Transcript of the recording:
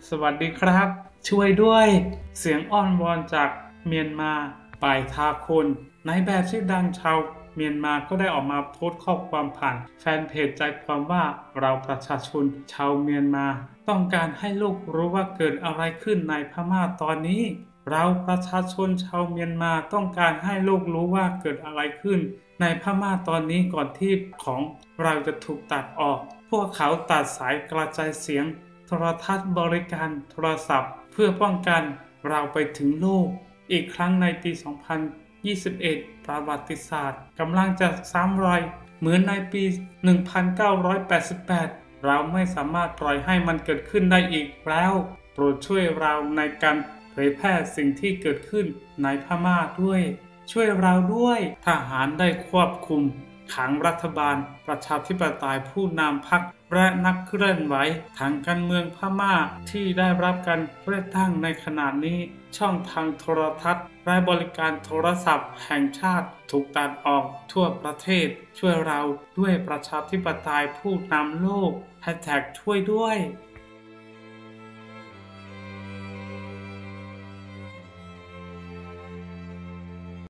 สวัสดีครับช่วยด้วยเสียงอ้อนวอนจากเมียนมาปายทาคุณนายแบบชื่อดังชาวเมียนมาก็ได้ออกมาโพสต์ข้อความผ่านแฟนเพจใจความว่าเราประชาชนชาวเมียนมาต้องการให้โลกรู้ว่าเกิดอะไรขึ้นในพม่าตอนนี้เราประชาชนชาวเมียนมาต้องการให้โลกรู้ว่าเกิดอะไรขึ้นในพม่าตอนนี้ก่อนที่ของเราจะถูกตัดออกพวกเขาตัดสายกระจายเสียงโทรทัศน์บริการโทรศัพท์เพื่อป้องกันเราไปถึงโลกอีกครั้งในปี 2021 ประวัติศาสตร์กำลังจะซ้ำรอยเหมือนในปี 1988 เราไม่สามารถปล่อยให้มันเกิดขึ้นได้อีกแล้วโปรดช่วยเราในการเผยแพร่สิ่งที่เกิดขึ้นในพม่าด้วยช่วยเราด้วยทหารได้ควบคุมขังรัฐบาลประชาธิปไตยผู้นำพรรคและนักเคลื่อนไหวทางการเมืองพม่าที่ได้รับการเลือกตั้งในขณะนี้ช่องทางโทรทัศน์และบริการโทรศัพท์แห่งชาติถูกตัดออกทั่วประเทศช่วยเราด้วยประชาธิปไตยผู้นำโลก#ช่วยด้วย